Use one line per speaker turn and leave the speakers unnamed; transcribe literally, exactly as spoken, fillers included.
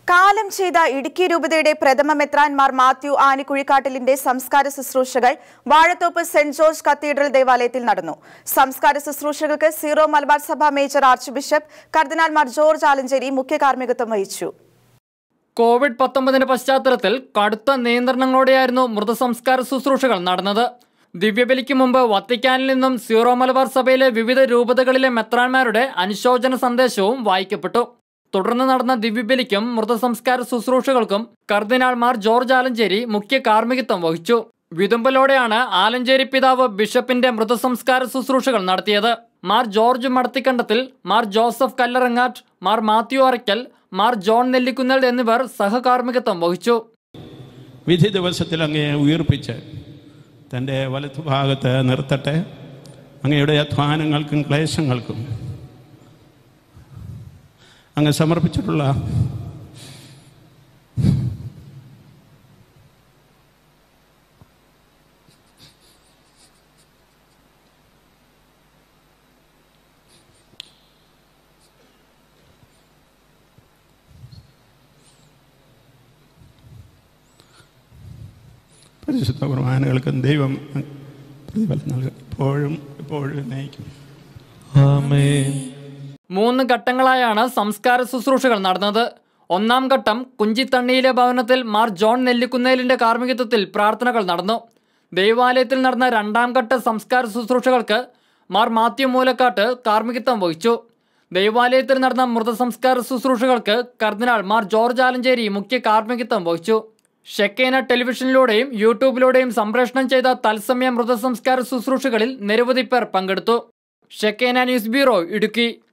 കാലം ചെയ്ത ഇടുക്കി രൂപതയുടെ പ്രഥമ മെത്രാൻമാർ മാത്യു ആനിക്കുഴിക്കാട്ടിലിന്റെ സംസ്കാര ശുശ്രൂഷകൾ വാഴത്തോപ്പ് സെന്റ് ജോർജ് കത്തീഡ്രൽ ദേവാലയത്തിൽ നടന്നു. സംസ്കാര ശുശ്രൂഷകൾക്ക് Syro Malabar Sabha major archbishop കർദിനാൾമാർ ജോർജ് ആലഞ്ചേരി മുഖ്യ കാർമ്മികത്വം വഹിച്ചു.
കോവിഡ് പത്തൊമ്പതിന്റെ പശ്ചാത്തലത്തിൽ കടുത്ത നിയന്ത്രണങ്ങളോടെയായിരുന്നു മൃതസംസ്കാര ശുശ്രൂഷകൾ നടന്നത്. ദിവ്യബലിക്ക് മുമ്പ് വത്തിക്കാനിൽ നിന്നും സീറോ മലബാർ സഭയിലെ വിവിധ രൂപതകളിലെ മെത്രാൻമാരുടെ അനുശോചന സന്ദേശവും വായിക്കപ്പെട്ടു. തുടർന്ന് നടന്ന ദിവ്യബലിക്കും മൃതസംസ്കാര ശുശ്രൂഷകൾക്കും കർദിനാൾമാർ ജോർജ് ആലഞ്ചേരി മുഖ്യ കാർമ്മികത്വം വഹിച്ചു. വിതുമ്പലോടെയാണ് ആലഞ്ചേരി പിതാവ് ബിഷപ്പിന്റെ മൃതസംസ്കാര ശുശ്രൂഷകൾ നടത്തിയത്. Mar George Madathikandathil, Mar Joseph Kallarangatt, Mar Mathew Arackal, Mar John Nellikunnel എന്നിവർ സഹകാർമ്മികത്വം വഹിച്ചു.
വിധി ദിവസത്തിൽ അങ്ങേ ഉയർപ്പിച്ച് തൻ്റെ വലത്തുഭാഗത്ത് നിർത്തട്ടെ. അങ്ങയുടെ അധ്വാനങ്ങൾക്കും ക്ലേശങ്ങൾക്കും അങ്ങ് സമർപ്പിച്ചിട്ടുള്ള പരിശുദ്ധ കുർബാനകൾക്കും ദൈവം പ്രതിഫലം നൽകും, എപ്പോഴും എപ്പോഴും നയിക്കും. ആമേൻ.
മൂന്ന് ഘട്ടങ്ങളായാണ് സംസ്കാര ശുശ്രൂഷകൾ നടന്നത്. ഒന്നാം ഘട്ടം കുഞ്ചിത്തണ്ണിയിലെ ഭവനത്തിൽ മാർ ജോൺ നെല്ലിക്കുന്നേലിന്റെ കാർമ്മികത്വത്തിൽ പ്രാർത്ഥനകൾ നടന്നു. ദൈവാലയത്തിൽ നടന്ന രണ്ടാം ഘട്ട സംസ്കാര ശുശ്രൂഷകൾക്ക് മാർ മാത്യു മൂലക്കാട്ട് കാർമ്മികത്വം വഹിച്ചു. ദൈവാലയത്തിൽ നടന്ന മൃതസംസ്കാര ശുശ്രൂഷകൾക്ക് കർദിനാൾ മാർ ജോർജ് ആലഞ്ചേരി മുഖ്യ കാർമ്മികത്വം വഹിച്ചു. ഷെക്കേന ടെലിവിഷനിലൂടെയും യൂട്യൂബിലൂടെയും സംപ്രേഷണം ചെയ്ത തത്സമയ മൃതസംസ്കാര ശുശ്രൂഷകളിൽ നിരവധി പേർ പങ്കെടുത്തു. Shekinah news bureau, Idukki.